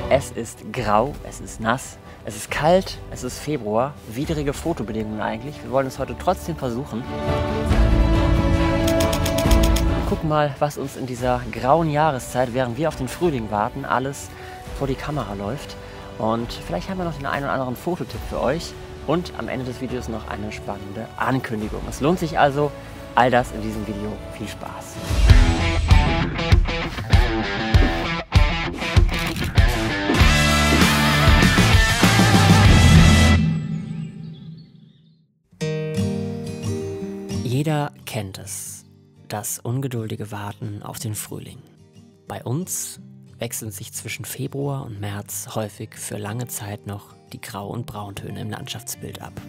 Es ist grau, es ist nass, es ist kalt, es ist Februar. Widrige Fotobedingungen eigentlich. Wir wollen es heute trotzdem versuchen. Gucken mal, was uns in dieser grauen Jahreszeit, während wir auf den Frühling warten, alles vor die Kamera läuft. Und vielleicht haben wir noch den einen oder anderen Fototipp für euch. Und am Ende des Videos noch eine spannende Ankündigung. Es lohnt sich also, all das in diesem Video. Viel Spaß! Jeder kennt es, das ungeduldige Warten auf den Frühling. Bei uns wechseln sich zwischen Februar und März häufig für lange Zeit noch die Grau- und Brauntöne im Landschaftsbild ab.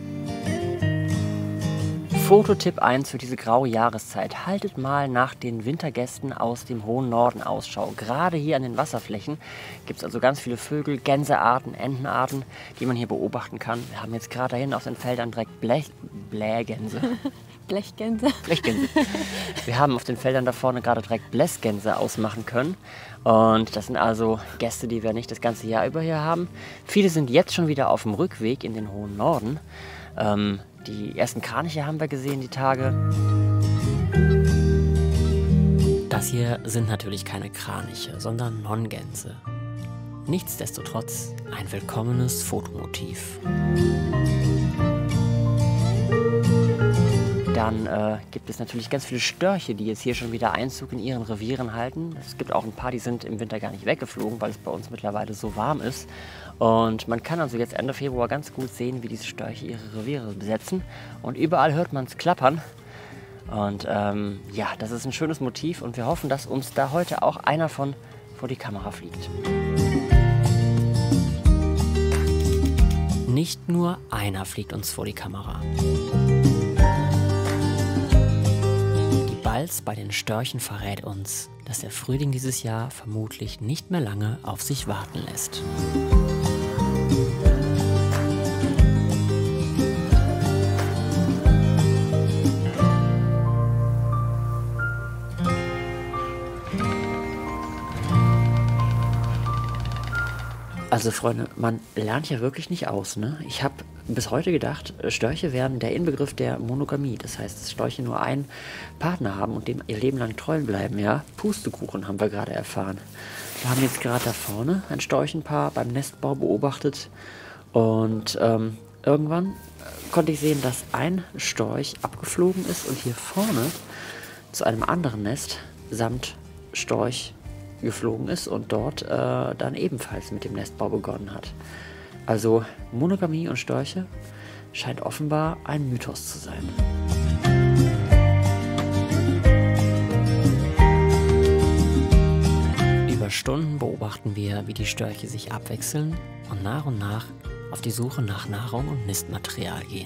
Fototipp 1 für diese graue Jahreszeit. Haltet mal nach den Wintergästen aus dem hohen Norden Ausschau. Gerade hier an den Wasserflächen gibt es also ganz viele Vögel, Gänsearten, Entenarten, die man hier beobachten kann. Wir haben jetzt gerade dahin auf den Feldern direkt Blechgänse. Blechgänse. Blechgänse. Wir haben auf den Feldern da vorne gerade direkt Blässgänse ausmachen können. Und das sind also Gäste, die wir nicht das ganze Jahr über hier haben. Viele sind jetzt schon wieder auf dem Rückweg in den hohen Norden. Die ersten Kraniche haben wir gesehen die Tage. Das hier sind natürlich keine Kraniche, sondern Nonngänse. Nichtsdestotrotz ein willkommenes Fotomotiv. Dann gibt es natürlich ganz viele Störche, die jetzt hier schon wieder Einzug in ihren Revieren halten. Es gibt auch ein paar, die sind im Winter gar nicht weggeflogen, weil es bei uns mittlerweile so warm ist. Und man kann also jetzt Ende Februar ganz gut sehen, wie diese Störche ihre Reviere besetzen. Und überall hört man es klappern. Und ja, das ist ein schönes Motiv und wir hoffen, dass uns da heute auch einer von vor die Kamera fliegt. Nicht nur einer fliegt uns vor die Kamera. Balz bei den Störchen verrät uns, dass der Frühling dieses Jahr vermutlich nicht mehr lange auf sich warten lässt. Also Freunde, man lernt ja wirklich nicht aus, ne? Ich habe bis heute gedacht, Störche wären der Inbegriff der Monogamie. Das heißt, dass Störche nur einen Partner haben und dem ihr Leben lang treu bleiben, ja? Pustekuchen haben wir gerade erfahren. Wir haben jetzt gerade da vorne ein Storchenpaar beim Nestbau beobachtet und irgendwann konnte ich sehen, dass ein Storch abgeflogen ist und hier vorne zu einem anderen Nest samt Storch geflogen ist und dort dann ebenfalls mit dem Nestbau begonnen hat. Also Monogamie und Störche scheint offenbar ein Mythos zu sein. Über Stunden beobachten wir, wie die Störche sich abwechseln und nach auf die Suche nach Nahrung und Nistmaterial gehen.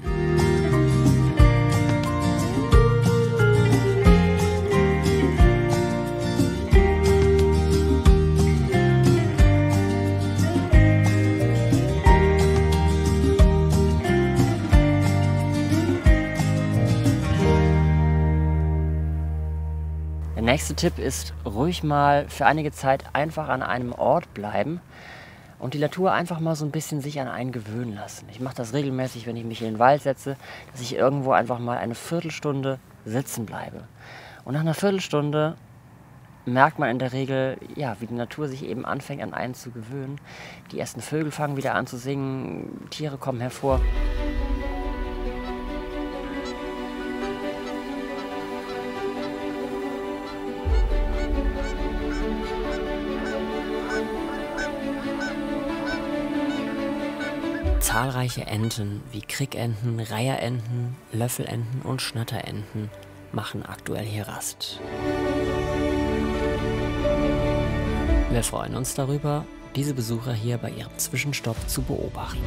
Der nächste Tipp ist, ruhig mal für einige Zeit einfach an einem Ort bleiben und die Natur einfach mal so ein bisschen sich an einen gewöhnen lassen. Ich mache das regelmäßig, wenn ich mich in den Wald setze, dass ich irgendwo einfach mal eine Viertelstunde sitzen bleibe. Und nach einer Viertelstunde merkt man in der Regel, ja, wie die Natur sich eben anfängt, an einen zu gewöhnen. Die ersten Vögel fangen wieder an zu singen, Tiere kommen hervor. Zahlreiche Enten wie Krickenten, Reiherenten, Löffelenten und Schnatterenten machen aktuell hier Rast. Wir freuen uns darüber, diese Besucher hier bei ihrem Zwischenstopp zu beobachten.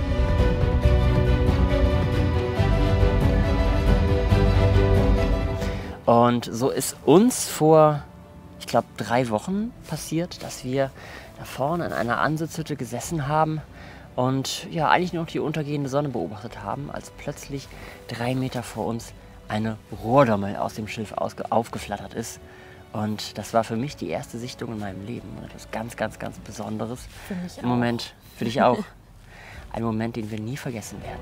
Und so ist uns vor, ich glaube, 3 Wochen passiert, dass wir da vorne in einer Ansitzhütte gesessen haben und ja, eigentlich nur noch die untergehende Sonne beobachtet haben, als plötzlich 3 Meter vor uns eine Rohrdommel aus dem Schilf aufgeflattert ist. Und das war für mich die erste Sichtung in meinem Leben und etwas ganz, ganz, ganz Besonderes. Für mich Im auch. Moment, für dich auch. Ein Moment, den wir nie vergessen werden.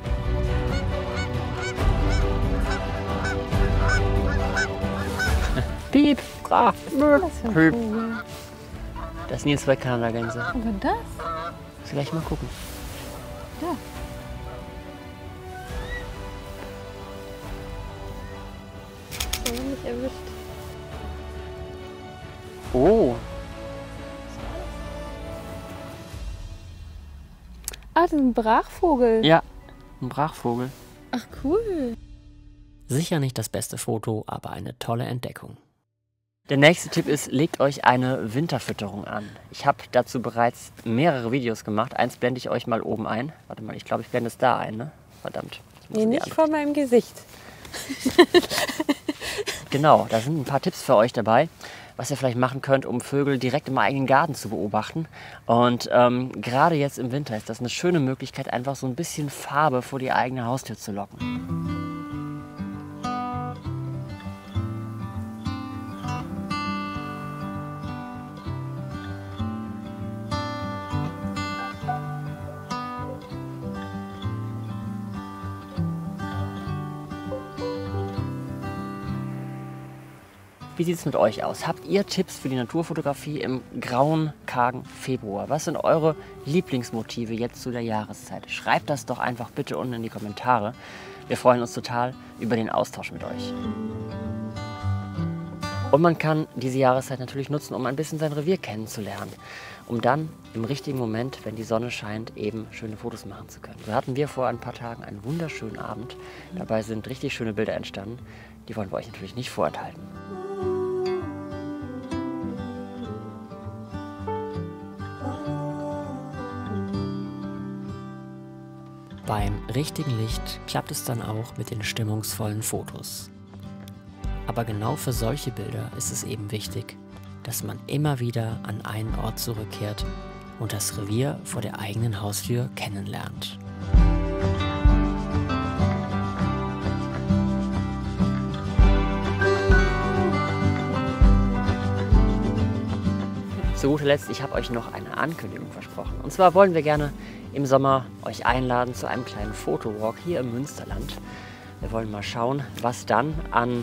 Piep, bra, piep. Das sind jetzt 2 Kanadagänse. Aber das? Vielleicht mal gucken. Ja. Ich habe mich erwischt. Oh, Ah, das ist ein Brachvogel. ja, ein Brachvogel. Ach, cool. Sicher nicht das beste Foto, aber eine tolle Entdeckung. Der nächste Tipp ist, legt euch eine Winterfütterung an. Ich habe dazu bereits mehrere Videos gemacht. Eins blende ich euch mal oben ein. Warte mal, ich glaube, ich blende es da ein, ne? Verdammt. Jetzt muss Nee, die nicht andere- vor meinem Gesicht. Genau, da sind ein paar Tipps für euch dabei, was ihr vielleicht machen könnt, um Vögel direkt im eigenen Garten zu beobachten. Und gerade jetzt im Winter ist das eine schöne Möglichkeit, einfach so ein bisschen Farbe vor die eigene Haustür zu locken. Wie sieht es mit euch aus? Habt ihr Tipps für die Naturfotografie im grauen, kargen Februar? Was sind eure Lieblingsmotive jetzt zu der Jahreszeit? Schreibt das doch einfach bitte unten in die Kommentare. Wir freuen uns total über den Austausch mit euch. Und man kann diese Jahreszeit natürlich nutzen, um ein bisschen sein Revier kennenzulernen. Um dann im richtigen Moment, wenn die Sonne scheint, eben schöne Fotos machen zu können. So hatten wir vor ein paar Tagen einen wunderschönen Abend. Dabei sind richtig schöne Bilder entstanden. Die wollen wir euch natürlich nicht vorenthalten. Beim richtigen Licht klappt es dann auch mit den stimmungsvollen Fotos. Aber genau für solche Bilder ist es eben wichtig, dass man immer wieder an einen Ort zurückkehrt und das Revier vor der eigenen Haustür kennenlernt. Zu guter Letzt, ich habe euch noch eine Ankündigung versprochen. Und zwar wollen wir gerne im Sommer euch einladen zu einem kleinen Fotowalk hier im Münsterland. Wir wollen mal schauen, was dann an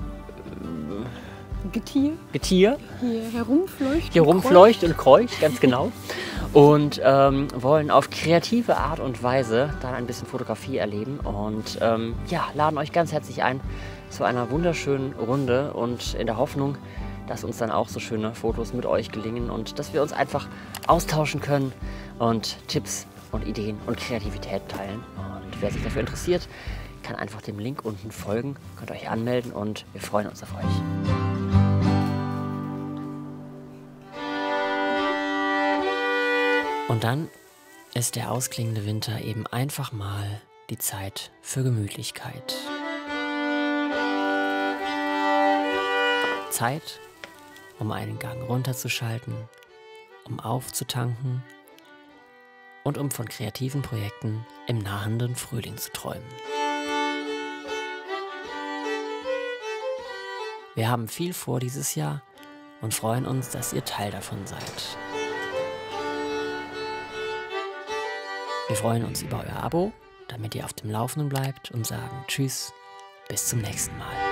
Getier Getier hier herumfleucht. hier rumfleucht und kreucht, ganz genau. Und wollen auf kreative Art und Weise dann ein bisschen Fotografie erleben. Und ja, laden euch ganz herzlich ein zu einer wunderschönen Runde und in der Hoffnung, dass uns dann auch so schöne Fotos mit euch gelingen und dass wir uns einfach austauschen können und Tipps und Ideen und Kreativität teilen. Und wer sich dafür interessiert, kann einfach dem Link unten folgen, könnt euch anmelden und wir freuen uns auf euch. Und dann ist der ausklingende Winter eben einfach mal die Zeit für Gemütlichkeit. Zeit, um einen Gang runterzuschalten, um aufzutanken und um von kreativen Projekten im nahenden Frühling zu träumen. Wir haben viel vor dieses Jahr und freuen uns, dass ihr Teil davon seid. Wir freuen uns über euer Abo, damit ihr auf dem Laufenden bleibt und sagen Tschüss, bis zum nächsten Mal.